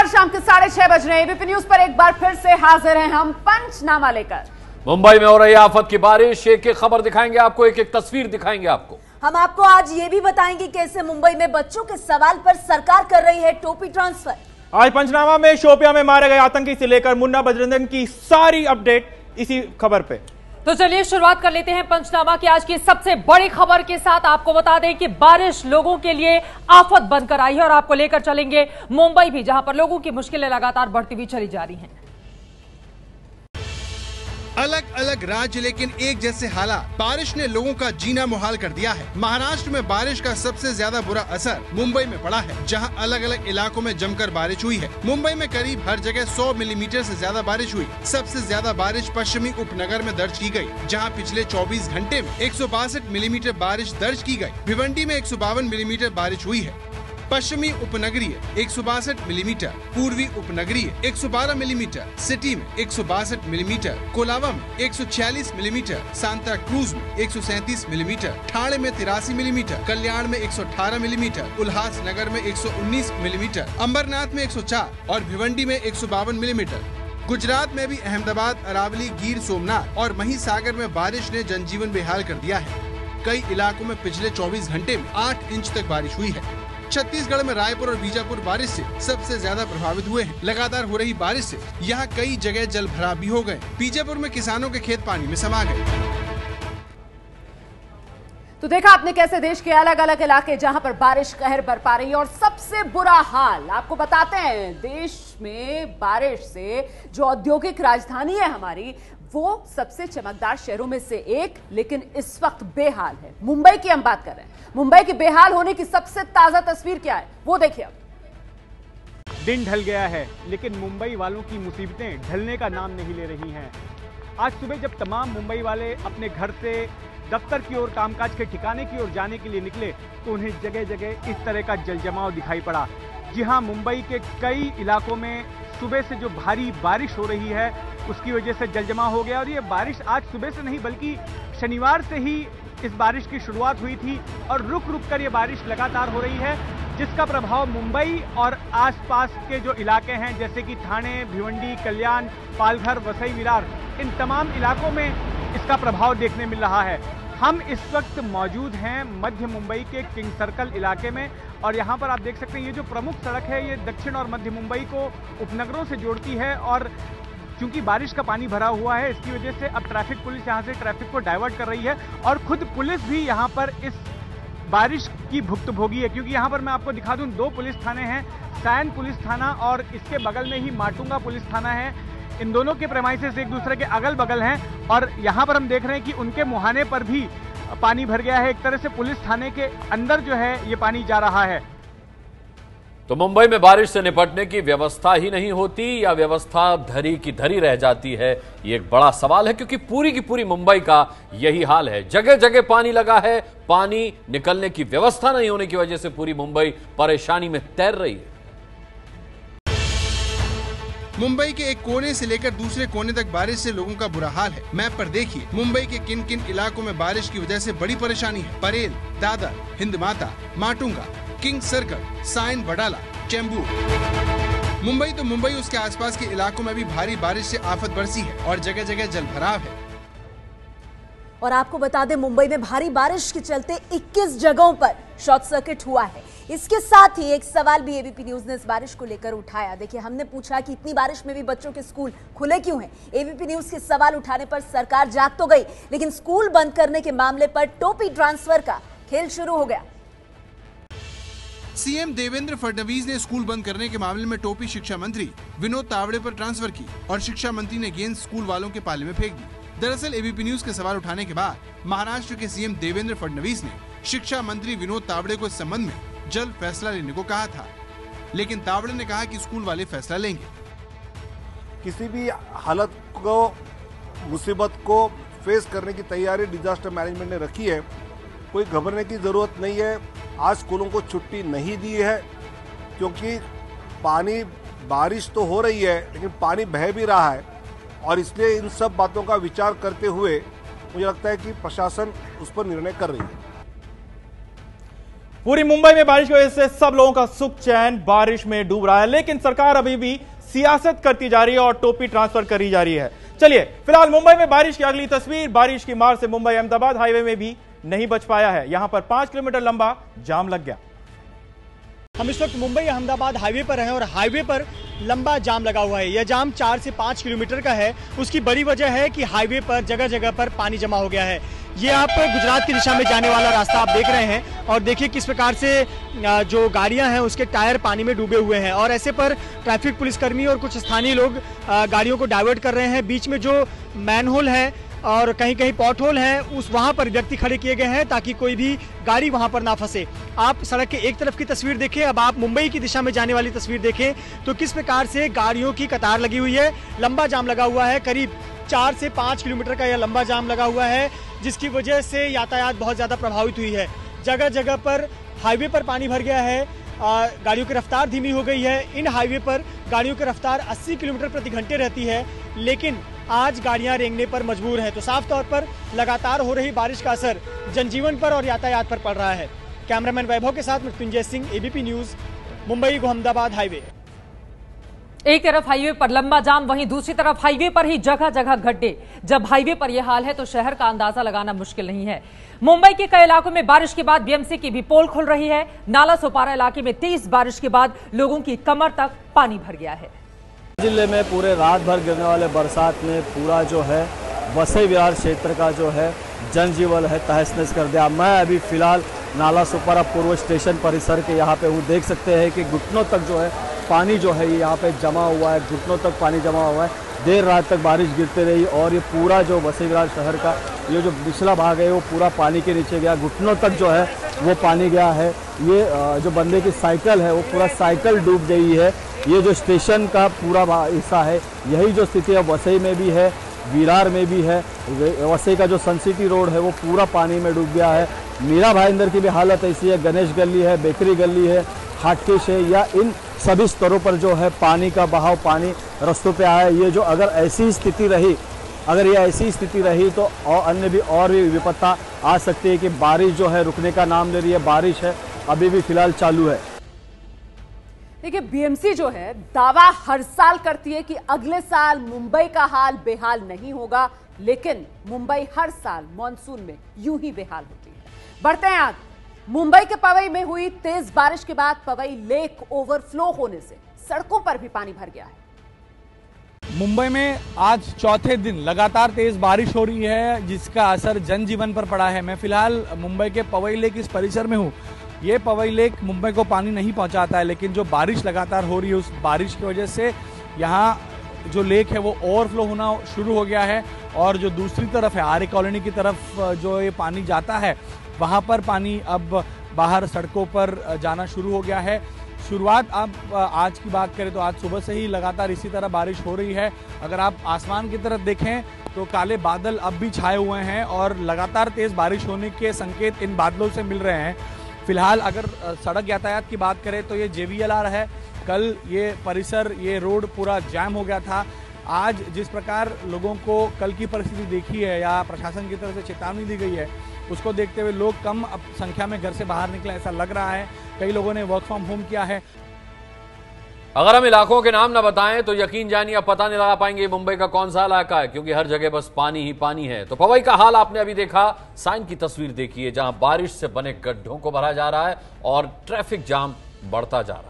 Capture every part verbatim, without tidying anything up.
नमस्कार, शाम के साढ़े छह बज रहे हैं। एबीपी न्यूज पर एक बार फिर से हाजिर हैं हम पंचनामा लेकर। मुंबई में हो रही आफत की बारिश, एक एक खबर दिखाएंगे आपको, एक एक तस्वीर दिखाएंगे आपको। हम आपको आज ये भी बताएंगे कैसे मुंबई में बच्चों के सवाल पर सरकार कर रही है टोपी ट्रांसफर। आज पंचनामा में शोपियां में मारे गए आतंकी से लेकर मुन्ना बजरंगन की सारी अपडेट इसी खबर पे। तो चलिए शुरुआत कर लेते हैं पंचनामा की आज की सबसे बड़ी खबर के साथ। आपको बता दें कि बारिश लोगों के लिए आफत बनकर आई है और आपको लेकर चलेंगे मुंबई भी, जहां पर लोगों की मुश्किलें लगातार बढ़ती हुई चली जा रही हैं। अलग अलग राज्य लेकिन एक जैसे हालात, बारिश ने लोगों का जीना मुहाल कर दिया है। महाराष्ट्र में बारिश का सबसे ज्यादा बुरा असर मुंबई में पड़ा है, जहां अलग अलग इलाकों में जमकर बारिश हुई है। मुंबई में करीब हर जगह सौ मिलीमीटर से ज्यादा बारिश हुई। सबसे ज्यादा बारिश पश्चिमी उपनगर में दर्ज की गई, जहां पिछले चौबीस घंटे में एक सौ बासठ मिलीमीटर बारिश दर्ज की गई। भिवंडी में एक सौ बावन मिलीमीटर बारिश हुई है। पश्चिमी उपनगरीय एक सौ बासठ मिलीमीटर, पूर्वी उपनगरीय एक सौ बारह मिलीमीटर, सिटी में एक सौ बासठ मिलीमीटर, कोलावा में एक सौ छियालीस मिलीमीटर, सांता क्रूज में एक सौ सैंतीस मिलीमीटर, ठाणे में तिरासी मिलीमीटर, कल्याण में एक सौ अठारह मिलीमीटर, उल्हास नगर में एक सौ उन्नीस मिलीमीटर, अंबरनाथ में एक सौ चार और भिवंडी में एक सौ बावन मिलीमीटर। गुजरात में भी अहमदाबाद, अरावली, गिर सोमनाथ और महिसागर में बारिश ने जनजीवन बेहाल कर दिया है। कई इलाकों में पिछले चौबीस घंटे में आठ इंच तक बारिश हुई है। छत्तीसगढ़ में रायपुर और बीजापुर बारिश से सबसे ज्यादा प्रभावित हुए हैं। लगातार हो रही बारिश से यहाँ कई जगह जल भराव भी हो गए। बीजापुर में किसानों के खेत पानी में समा गए। तो देखा आपने कैसे देश के अलग अलग इलाके जहां पर बारिश कहर बरपा रही है और सबसे बुरा हाल आपको बताते हैं, देश में बारिश से जो औद्योगिक राजधानी है हमारी, वो सबसे चमकदार शहरों में से एक, लेकिन इस वक्त बेहाल है। मुंबई की हम बात कर रहे हैं। मुंबई की बेहाल होने की सबसे ताजा तस्वीर क्या है वो देखिए। अब दिन ढल गया है, लेकिन मुंबई वालों की मुसीबतें ढलने का नाम नहीं ले रही हैं। आज सुबह जब तमाम मुंबई वाले अपने घर से दफ्तर की ओर, कामकाज के ठिकाने की ओर जाने के लिए निकले तो उन्हें जगह जगह इस तरह का जलजमाव दिखाई पड़ा। जी हां, मुंबई के कई इलाकों में सुबह से जो भारी बारिश हो रही है उसकी वजह से जलजमाव हो गया। और ये बारिश आज सुबह से नहीं बल्कि शनिवार से ही इस बारिश की शुरुआत हुई थी और रुक रुक कर ये बारिश लगातार हो रही है, जिसका प्रभाव मुंबई और आसपास के जो इलाके हैं जैसे कि ठाणे, भिवंडी, कल्याण, पालघर, वसई विरार, इन तमाम इलाकों में इसका प्रभाव देखने मिल रहा है। हम इस वक्त मौजूद हैं मध्य मुंबई के किंग सर्कल इलाके में और यहाँ पर आप देख सकते हैं ये जो प्रमुख सड़क है ये दक्षिण और मध्य मुंबई को उपनगरों से जोड़ती है। और क्योंकि बारिश का पानी भरा हुआ है इसकी वजह से अब ट्रैफिक पुलिस यहाँ से ट्रैफिक को डाइवर्ट कर रही है और खुद पुलिस भी यहाँ पर इस बारिश की भुक्तभोगी है। क्योंकि यहाँ पर मैं आपको दिखा दूं, दो पुलिस थाने हैं, सैन पुलिस थाना और इसके बगल में ही माटुंगा पुलिस थाना है। इन दोनों के प्रेमाइसेस एक दूसरे के अगल बगल हैं और यहाँ पर हम देख रहे हैं कि उनके मुहाने पर भी पानी भर गया है। एक तरह से पुलिस थाने के अंदर जो है ये पानी जा रहा है। तो मुंबई में बारिश से निपटने की व्यवस्था ही नहीं होती या व्यवस्था धरी की धरी रह जाती है, ये एक बड़ा सवाल है, क्योंकि पूरी की पूरी मुंबई का यही हाल है। जगह जगह पानी लगा है, पानी निकलने की व्यवस्था नहीं होने की वजह से पूरी मुंबई परेशानी में तैर रही है। मुंबई के एक कोने से लेकर दूसरे कोने तक बारिश से लोगों का बुरा हाल है। मैप पर देखिए मुंबई के किन किन इलाकों में बारिश की वजह से बड़ी परेशानी है। Parel, Dadar, Hind Mata, Matunga, King Circle, Sion Wadala, Chembur. मुंबई तो मुंबई उसके आसपास के इलाकों में भी भारी बारिश से आफत बरसी है और जगह जगह जल भराव है। और आपको बता दें, मुंबई में भारी बारिश के चलते इक्कीस जगहों पर शॉर्ट सर्किट हुआ है। इसके साथ ही एक सवाल भी एबीपी न्यूज ने इस बारिश को लेकर उठाया। देखिए, हमने पूछा कि इतनी बारिश में भी बच्चों के स्कूल खुले क्यों हैं। एबीपी न्यूज के सवाल उठाने पर सरकार जाग तो गई, लेकिन स्कूल बंद करने के मामले पर टोपी ट्रांसफर का खेल शुरू हो गया। सीएम देवेंद्र फडणवीस ने स्कूल बंद करने के मामले में टोपी शिक्षा मंत्री विनोद तावड़े पर ट्रांसफर की और शिक्षा मंत्री ने गेंद स्कूल वालों के पाले में फेंक दी। दरअसल एबीपी न्यूज के सवाल उठाने के बाद महाराष्ट्र के सीएम देवेंद्र फडणवीस ने शिक्षा मंत्री विनोद तावड़े को इस संबंध में जल्द फैसला लेने को कहा था, लेकिन तावड़े ने कहा कि स्कूल वाले फैसला लेंगे। किसी भी हालत को, मुसीबत को फेस करने की तैयारी डिजास्टर मैनेजमेंट ने रखी है। कोई घबराने की जरूरत नहीं है। आज स्कूलों को छुट्टी नहीं दी है क्योंकि पानी, बारिश तो हो रही है लेकिन पानी बह भी रहा है और इसलिए इन सब बातों का विचार करते हुए मुझे लगता है कि प्रशासन उस पर निर्णय कर रही है। पूरी मुंबई में बारिश की वजह से सब लोगों का सुख चैन बारिश में डूब रहा है, लेकिन सरकार अभी भी सियासत करती जा रही है और टोपी ट्रांसफर करी जा रही है। चलिए फिलहाल मुंबई में बारिश की अगली तस्वीर। बारिश की मार से मुंबई अहमदाबाद हाईवे में भी नहीं बच पाया है, यहां पर पांच किलोमीटर लंबा जाम लग गया। हम इस वक्त मुंबई अहमदाबाद हाईवे पर हैं और हाईवे पर लंबा जाम लगा हुआ है। यह जाम चार से पाँच किलोमीटर का है। उसकी बड़ी वजह है कि हाईवे पर जगह जगह पर पानी जमा हो गया है। ये आप गुजरात की दिशा में जाने वाला रास्ता आप देख रहे हैं और देखिए किस प्रकार से जो गाड़ियां हैं उसके टायर पानी में डूबे हुए हैं और ऐसे पर ट्रैफिक पुलिसकर्मी और कुछ स्थानीय लोग गाड़ियों को डाइवर्ट कर रहे हैं। बीच में जो मैनहोल है और कहीं कहीं पॉट होल है उस वहां पर व्यक्ति खड़े किए गए हैं ताकि कोई भी गाड़ी वहां पर ना फंसे। आप सड़क के एक तरफ की तस्वीर देखें, अब आप मुंबई की दिशा में जाने वाली तस्वीर देखें तो किस प्रकार से गाड़ियों की कतार लगी हुई है। लंबा जाम लगा हुआ है, करीब चार से पाँच किलोमीटर का यह लंबा जाम लगा हुआ है जिसकी वजह से यातायात बहुत ज़्यादा प्रभावित हुई है। जगह जगह पर हाईवे पर पानी भर गया है, आ, गाड़ियों की रफ्तार धीमी हो गई है। इन हाईवे पर गाड़ियों की रफ्तार अस्सी किलोमीटर प्रति घंटे रहती है, लेकिन आज गाड़ियां रेंगने पर मजबूर हैं। तो साफ तौर पर लगातार हो रही बारिश का असर जनजीवन पर और यातायात पर पड़ रहा है। कैमरामैन वैभव के साथ Mrityunjay Singh, ABP news, Mumbai Ahmedabad highway. एक तरफ हाईवे पर लंबा जाम, वहीं दूसरी तरफ हाईवे पर ही जगह जगह गड्ढे। जब हाईवे पर यह हाल है तो शहर का अंदाजा लगाना मुश्किल नहीं है। मुंबई के कई इलाकों में बारिश के बाद बीएमसी की भी पोल खुल रही है। नाला सोपारा इलाके में तेज बारिश के बाद लोगों की कमर तक पानी भर गया है। जिले में पूरे रात भर गिरने वाले बरसात में पूरा जो है वसई विहार क्षेत्र का जो है जनजीवन है तहस नहस कर दिया। मैं अभी फिलहाल नाला सोपारा पूर्व स्टेशन परिसर के यहाँ पे हूँ। देख सकते हैं कि घुटनों तक जो है पानी जो है यहाँ पे जमा हुआ है, घुटनों तक पानी जमा हुआ है। देर रात तक बारिश गिरती रही और ये पूरा जो वसई विहार शहर का ये जो पिछला भाग है वो पूरा पानी के नीचे गया, घुटनों तक जो है वो पानी गया है। ये जो बंदे की साइकिल है वो पूरा साइकिल डूब गई है। ये जो स्टेशन का पूरा हिस्सा है यही जो स्थिति है वसई में भी है, विरार में भी है। वसई का जो सन सिटी रोड है वो पूरा पानी में डूब गया है। मीरा भाईंदर की भी हालत ऐसी है, गणेश गली है, बेकरी गली है, हाटकेश है, या इन सभी स्तरों पर जो है पानी का बहाव, पानी रास्तों पे आया है। ये जो अगर ऐसी स्थिति रही अगर ये ऐसी स्थिति रही तो और अन्य भी और भी विपत्ता आ सकती है कि बारिश जो है रुकने का नाम ले रही है। बारिश है अभी भी फिलहाल चालू है। देखिए बीएमसी जो है दावा हर साल करती है कि अगले साल मुंबई का हाल बेहाल नहीं होगा, लेकिन मुंबई हर साल मॉनसून में यूं ही बेहाल होती है। बढ़ते हैं आगे। मुंबई के पवई में हुई तेज बारिश के बाद पवई लेक ओवरफ्लो होने से सड़कों पर भी पानी भर गया है। मुंबई में आज चौथे दिन लगातार तेज बारिश हो रही है जिसका असर जनजीवन पर पड़ा है। मैं फिलहाल मुंबई के पवई लेक इस परिसर में हूँ। ये पवई लेक मुंबई को पानी नहीं पहुंचाता है, लेकिन जो बारिश लगातार हो रही है उस बारिश की वजह से यहाँ जो लेक है वो ओवरफ्लो होना शुरू हो गया है और जो दूसरी तरफ है आर्य कॉलोनी की तरफ जो ये पानी जाता है वहाँ पर पानी अब बाहर सड़कों पर जाना शुरू हो गया है। शुरुआत आप आज की बात करें तो आज सुबह से ही लगातार इसी तरह बारिश हो रही है। अगर आप आसमान की तरफ देखें तो काले बादल अब भी छाए हुए हैं और लगातार तेज़ बारिश होने के संकेत इन बादलों से मिल रहे हैं। फिलहाल अगर सड़क यातायात की बात करें तो ये जेवीएलआर है। कल ये परिसर ये रोड पूरा जैम हो गया था। आज जिस प्रकार लोगों को कल की परिस्थिति देखी है या प्रशासन की तरफ से चेतावनी दी गई है उसको देखते हुए लोग कम संख्या में घर से बाहर निकले ऐसा लग रहा है। कई लोगों ने वर्क फ्रॉम होम किया है। अगर हम इलाकों के नाम ना बताएं तो यकीन जानिए आप पता नहीं लगा पाएंगे मुंबई का कौन सा इलाका है, क्योंकि हर जगह बस पानी ही पानी है। तो पवई का हाल आपने अभी देखा, साइन की तस्वीर देखिए जहां बारिश से बने गड्ढों को भरा जा रहा है और ट्रैफिक जाम बढ़ता जा रहा है।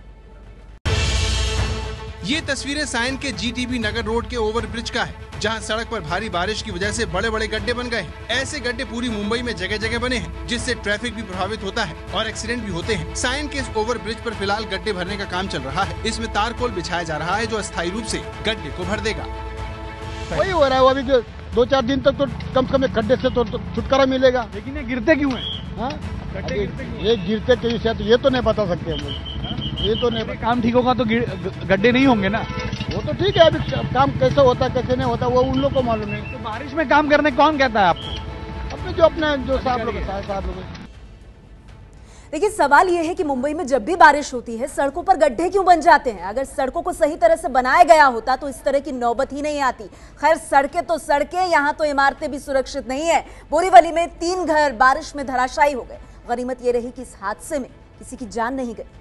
ये तस्वीरें साइन के जीटीबी नगर रोड के ओवरब्रिज का है, जहां सड़क पर भारी बारिश की वजह से बड़े बड़े गड्ढे बन गए हैं। ऐसे गड्ढे पूरी मुंबई में जगह जगह बने हैं, जिससे ट्रैफिक भी प्रभावित होता है और एक्सीडेंट भी होते हैं। साइन के इस ओवरब्रिज पर फिलहाल गड्ढे भरने का काम चल रहा है। इसमें तारकोल बिछाया जा रहा है जो अस्थायी रूप से गड्ढे को भर देगा। वही हो रहा है, अभी जो दो चार दिन तक तो कम से कम गड्ढे से तो छुटकारा मिलेगा। लेकिन ये गिरते क्यों है? ये गिरते क्यों से तो ये तो नहीं बता सकते हम लोग। ये तो नहीं, काम ठीक होगा तो गड्ढे नहीं होंगे ना। वो तो ठीक है, अभी काम कैसे होता है कैसे नहीं होता वो उन लोग को मालूम है। तो बारिश में काम करने कौन कहता है आपको? अपने जो अपने जो साहब लोग साहब लोग। देखिए सवाल यह है कि मुंबई में जब भी बारिश होती है सड़कों पर गड्ढे क्यों बन जाते हैं? अगर सड़कों को सही तरह से बनाया गया होता तो इस तरह की नौबत ही नहीं आती। खैर सड़कें तो सड़कें, यहाँ तो इमारतें भी सुरक्षित नहीं है। बोरीवली में तीन घर बारिश में धराशायी हो गए। गनीमत ये रही कि इस हादसे में किसी की जान नहीं गई।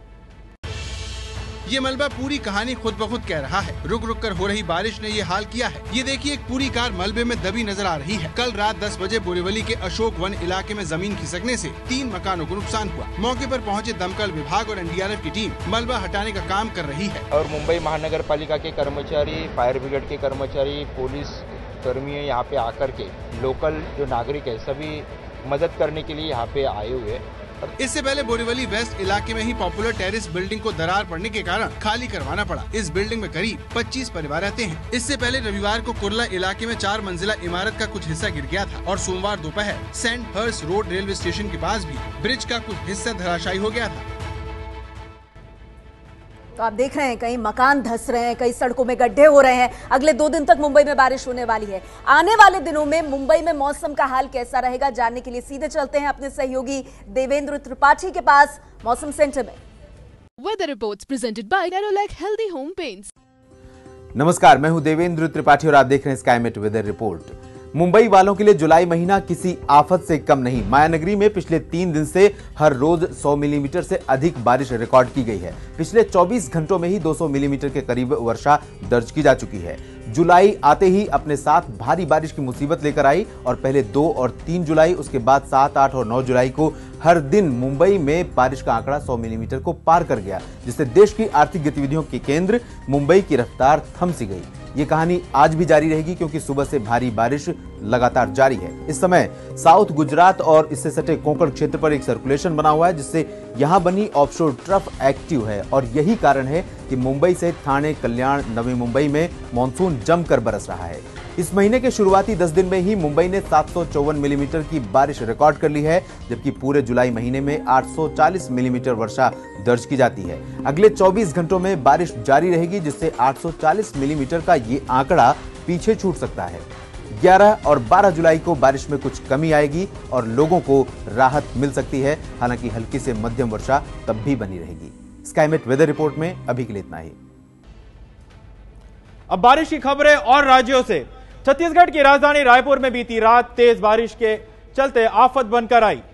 ये मलबा पूरी कहानी खुद ब खुद कह रहा है। रुक रुक कर हो रही बारिश ने ये हाल किया है। ये देखिए, एक पूरी कार मलबे में दबी नजर आ रही है। कल रात दस बजे बोरीवली के अशोक वन इलाके में जमीन खिसकने से तीन मकानों को नुकसान हुआ। मौके पर पहुंचे दमकल विभाग और एन डी आर एफ की टीम मलबा हटाने का काम कर रही है। और मुंबई महानगर पालिका के कर्मचारी, फायर ब्रिगेड के कर्मचारी, पुलिस कर्मी यहाँ पे आकर के लोकल जो नागरिक है सभी मदद करने के लिए यहाँ पे आए हुए हैं। इससे पहले बोरीवली वेस्ट इलाके में ही पॉपुलर टेरेस बिल्डिंग को दरार पड़ने के कारण खाली करवाना पड़ा। इस बिल्डिंग में करीब पच्चीस परिवार रहते हैं। इससे पहले रविवार को कुर्ला इलाके में चार मंजिला इमारत का कुछ हिस्सा गिर गया था और सोमवार दोपहर Sandhurst road railway station के पास भी ब्रिज का कुछ हिस्सा धराशायी हो गया था। तो आप देख रहे हैं कहीं मकान धंस रहे हैं, कई सड़कों में गड्ढे हो रहे हैं। अगले दो दिन तक मुंबई में बारिश होने वाली है। आने वाले दिनों में मुंबई में मौसम का हाल कैसा रहेगा जानने के लिए सीधे चलते हैं अपने सहयोगी देवेंद्र त्रिपाठी के पास मौसम सेंटर में। Weather reports presented by Nerolac healthy home paints. नमस्कार, मैं हूं देवेंद्र त्रिपाठी और आप देख रहे हैं स्काईमेट वेदर रिपोर्ट। मुंबई वालों के लिए जुलाई महीना किसी आफत से कम नहीं। मायानगरी में पिछले तीन दिन से हर रोज सौ मिलीमीटर से अधिक बारिश रिकॉर्ड की गई है। पिछले चौबीस घंटों में ही दो सौ मिलीमीटर के करीब वर्षा दर्ज की जा चुकी है। जुलाई आते ही अपने साथ भारी बारिश की मुसीबत लेकर आई और पहले दो और तीन जुलाई, उसके बाद सात, आठ और नौ जुलाई को हर दिन मुंबई में बारिश का आंकड़ा सौ मिलीमीटर को पार कर गया, जिससे देश की आर्थिक गतिविधियों के केंद्र मुंबई की रफ्तार थम सी गई। ये कहानी आज भी जारी रहेगी क्योंकि सुबह से भारी बारिश लगातार जारी है। इस समय साउथ गुजरात और इससे सटे कोंकण क्षेत्र पर एक सर्कुलेशन बना हुआ है, जिससे यहां बनी ऑफशोर ट्रफ एक्टिव है और यही कारण है कि मुंबई से ठाणे, कल्याण, नवी मुंबई में मानसून जमकर बरस रहा है। इस महीने के शुरुआती दस दिन में ही मुंबई ने सात सौ चौवन मिलीमीटर की बारिश रिकॉर्ड कर ली है, जबकि पूरे जुलाई महीने में आठ सौ चालीस मिलीमीटर वर्षा दर्ज की जाती है। अगले चौबीस घंटों में बारिश जारी रहेगी, जिससे आठ सौ चालीस मिलीमीटर का ये आंकड़ा पीछे छूट सकता है। ग्यारह और बारह जुलाई को बारिश में कुछ कमी आएगी और लोगों को राहत मिल सकती है। हालांकि हल्की से मध्यम वर्षा तब भी बनी रहेगी। स्काईमेट वेदर रिपोर्ट में अभी के लिए इतना ही। अब बारिश की खबरें और राज्यों से। छत्तीसगढ़ की राजधानी रायपुर में बीती रात तेज बारिश के चलते आफत बनकर आई।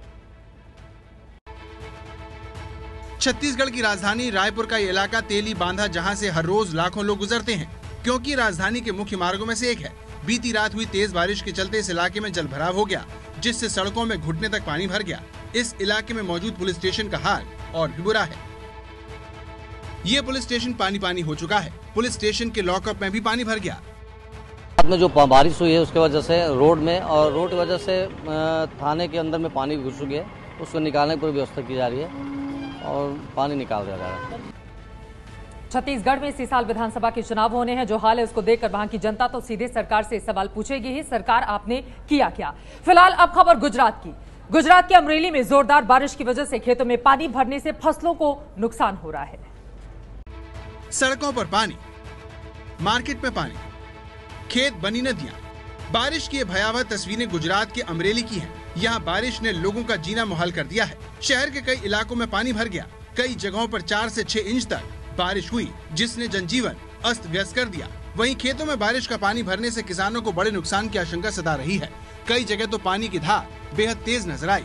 छत्तीसगढ़ की राजधानी रायपुर का इलाका तेली बांधा, जहां से हर रोज लाखों लोग गुजरते हैं क्योंकि राजधानी के मुख्य मार्गों में से एक है। बीती रात हुई तेज बारिश के चलते इस इलाके में जलभराव हो गया, जिससे सड़कों में घुटने तक पानी भर गया। इस इलाके में मौजूद पुलिस स्टेशन का हाल और भी बुरा है। ये पुलिस स्टेशन पानी पानी हो चुका है। पुलिस स्टेशन के लॉकअप में भी पानी भर गया। रात में जो बारिश हुई है उसके वजह से रोड में और रोड की वजह से थाने के अंदर में पानी घुस चुकी है, उसको निकालने की पूरी व्यवस्था की जा रही है और पानी निकाल दिया जा रहा है। छत्तीसगढ़ में इसी साल विधानसभा के चुनाव होने हैं। जो हाल है उसको देखकर वहां की जनता तो सीधे सरकार से सवाल पूछेगी ही, सरकार आपने किया क्या। फिलहाल अब खबर गुजरात की। गुजरात के अमरेली में जोरदार बारिश की वजह से खेतों में पानी भरने से फसलों को नुकसान हो रहा है। सड़कों पर पानी, मार्केट में पानी, खेत बनी नदियां। बारिश की ये भयावह तस्वीरें गुजरात के अमरेली की हैं। यहाँ बारिश ने लोगों का जीना मुहाल कर दिया है। शहर के कई इलाकों में पानी भर गया। कई जगहों पर चार से छह इंच तक बारिश हुई, जिसने जनजीवन अस्त व्यस्त कर दिया। वहीं खेतों में बारिश का पानी भरने से किसानों को बड़े नुकसान की आशंका सता रही है। कई जगह तो पानी की धार बेहद तेज नजर आई।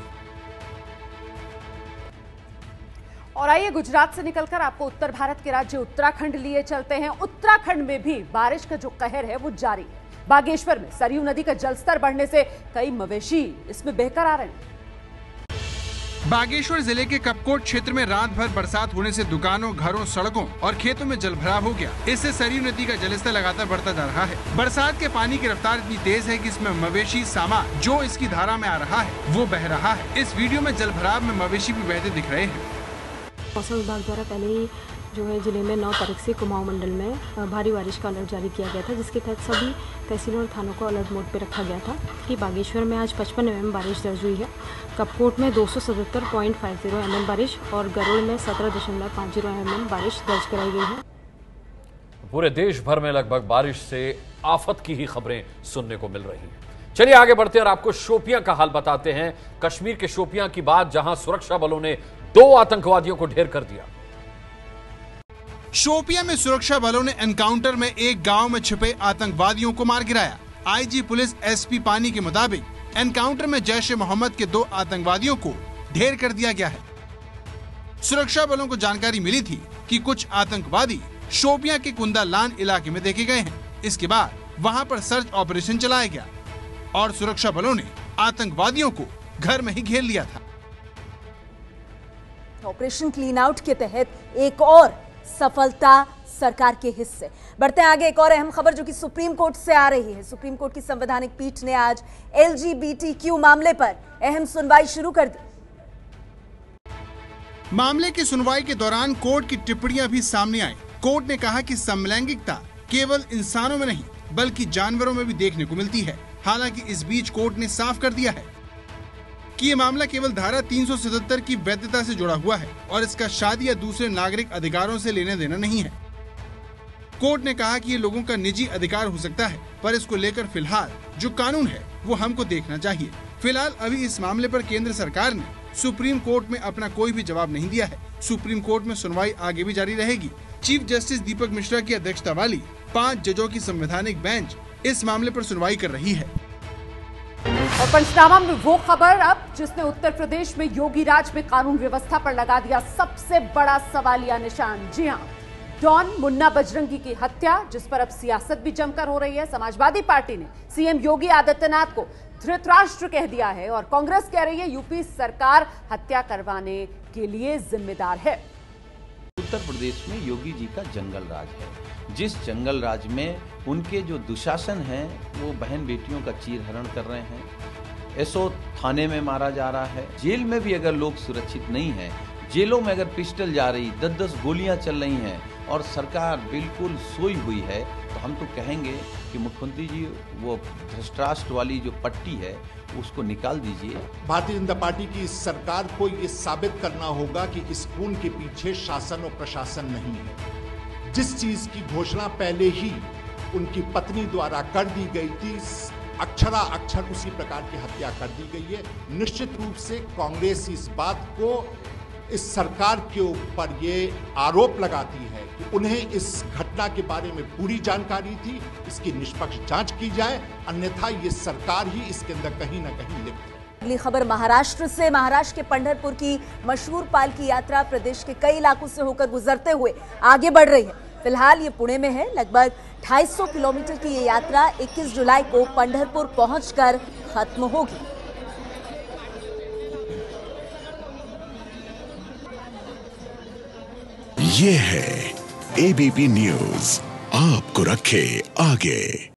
और आइए गुजरात से निकलकर आपको उत्तर भारत के राज्य उत्तराखंड लिए चलते हैं। उत्तराखंड में भी बारिश का जो कहर है वो जारी है। बागेश्वर में सरयू नदी का जलस्तर बढ़ने से कई मवेशी इसमें बहकर आ रहे हैं। बागेश्वर जिले के कपकोट क्षेत्र में रात भर बरसात होने से दुकानों, घरों, सड़कों और खेतों में जलभराव हो गया। इससे सरयू नदी का जलस्तर लगातार बढ़ता जा रहा है। बरसात के पानी की रफ्तार इतनी तेज है कि इसमें मवेशी सामान जो इसकी धारा में आ रहा है वो बह रहा है। इस वीडियो में जलभराव में मवेशी भी बहते दिख रहे हैं। मौसम विभाग द्वारा पहले ही जो है जिले में नौ तारीख से कुमाऊं मंडल में भारी बारिश का अलर्ट जारी किया गया था, जिसके तहत सभी तहसीलों और थानों को अलर्ट मोड पर रखा गया था। कि बागेश्वर में आज पचपन एम एम बारिश दर्ज हुई है, कपकोट में दो सौ सतहत्तर पॉइंट पाँच जीरो एम एम बारिश और गरुड़ में सत्रह दशमलव पाँच जीरो एम एम बारिश दर्ज कराई गई है। पूरे देश भर में लगभग बारिश से आफत की ही खबरें सुनने को मिल रही हैं। चलिए आगे बढ़ते हैं और आपको शोपियां का हाल बताते हैं। कश्मीर के शोपियां की बात, जहां सुरक्षा बलों ने दो आतंकवादियों को ढेर कर दिया। शोपियां में सुरक्षा बलों ने एनकाउंटर में एक गांव में छिपे आतंकवादियों को मार गिराया। आईजी पुलिस एसपी पानी के मुताबिक एनकाउंटर में जैश ए मोहम्मद के दो आतंकवादियों को ढेर कर दिया गया है। सुरक्षा बलों को जानकारी मिली थी कि कुछ आतंकवादी शोपियां के कुंदालान इलाके में देखे गए हैं। इसके बाद वहां पर सर्च ऑपरेशन चलाया गया और सुरक्षा बलों ने आतंकवादियों को घर में ही घेर लिया था। ऑपरेशन क्लीन आउट के तहत एक और सफलता सरकार के हिस्से। बढ़ते हैं आगे, एक और अहम खबर जो कि सुप्रीम कोर्ट से आ रही है। सुप्रीम कोर्ट की संवैधानिक पीठ ने आज L G B T Q मामले पर अहम सुनवाई शुरू कर दी। मामले की सुनवाई के दौरान कोर्ट की टिप्पणियां भी सामने आई। कोर्ट ने कहा कि समलैंगिकता केवल इंसानों में नहीं बल्कि जानवरों में भी देखने को मिलती है। हालांकि इस बीच कोर्ट ने साफ कर दिया है कि ये मामला केवल धारा तीन सौ सतहत्तर की वैधता से जुड़ा हुआ है और इसका शादी या दूसरे नागरिक अधिकारों से लेने देना नहीं है। कोर्ट ने कहा कि ये लोगों का निजी अधिकार हो सकता है, पर इसको लेकर फिलहाल जो कानून है वो हमको देखना चाहिए। फिलहाल अभी इस मामले पर केंद्र सरकार ने सुप्रीम कोर्ट में अपना कोई भी जवाब नहीं दिया है। सुप्रीम कोर्ट में सुनवाई आगे भी जारी रहेगी। चीफ जस्टिस दीपक मिश्रा की अध्यक्षता वाली पाँच जजों की संवैधानिक बेंच इस मामले पर सुनवाई कर रही है। और पंचनामा में वो खबर अब जिसने उत्तर प्रदेश में योगी राज में कानून व्यवस्था पर लगा दिया सबसे बड़ा सवालिया निशान। जी हाँ, डॉन मुन्ना बजरंगी की हत्या, जिस पर अब सियासत भी जमकर हो रही है। समाजवादी पार्टी ने सीएम योगी आदित्यनाथ को धृतराष्ट्र कह दिया है और कांग्रेस कह रही है यूपी सरकार हत्या करवाने के लिए जिम्मेदार है। उत्तर प्रदेश में योगी जी का जंगल राज है। जिस जंगल राज में उनके जो दुशासन हैं वो बहन बेटियों का चीरहरण कर रहे हैं। एसओ थाने में मारा जा रहा है। जेल में भी अगर लोग सुरक्षित नहीं हैं, जेलों में अगर पिस्टल जा रही, दस दस गोलियां चल रही हैं और सरकार बिल्कुल सोई हुई है, तो हम तो कहेंगे कि मुख्यमंत्री जी वो भ्रष्टाचार वाली जो पट्टी है उसको निकाल दीजिए। भारतीय जनता पार्टी की इस सरकार को ये साबित करना होगा कि इस खून के पीछे शासन और प्रशासन नहीं है। जिस चीज की घोषणा पहले ही उनकी पत्नी द्वारा कर दी गई थी, अक्षरा अक्षर उसी प्रकार की हत्या कर दी गई है। निश्चित रूप से कांग्रेस इस बात को इस सरकार के ऊपर ये आरोप लगाती है कि उन्हें इस घटना के बारे में पूरी जानकारी थी। इसकी निष्पक्ष जांच की जाए, अन्यथा ये सरकार ही इसके अंदर कहीं ना कहीं लिप्त है। अगली खबर महाराष्ट्र से। महाराष्ट्र के पंढरपुर की मशहूर पालकी यात्रा प्रदेश के कई इलाकों से होकर गुजरते हुए आगे बढ़ रही है। फिलहाल ये पुणे में है। लगभग ढाई सौ किलोमीटर की ये यात्रा इक्कीस जुलाई को पंढरपुर पहुंचकर खत्म होगी। ये है एबीपी न्यूज, आपको रखे आगे।